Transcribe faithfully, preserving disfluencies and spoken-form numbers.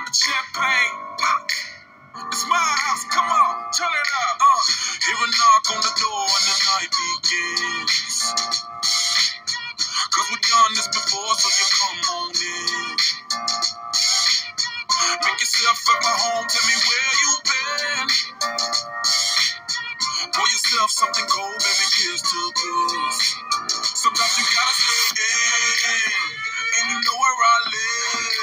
Champagne, pop. It's my house, come on, turn it up. Uh, hear a knock on the door and the night begins. Cause we've done this before, so you come on in. Make yourself at my home, tell me where you been. Pour yourself something cold, baby, here's to this. Sometimes you gotta stay in, and you know where I live.